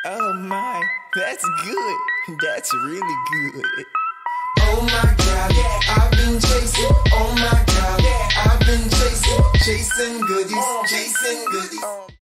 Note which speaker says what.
Speaker 1: Oh my, that's good. That's really good.
Speaker 2: Oh my God, I've been chasing. Oh my God, I've been chasing goodies, chasing goodies.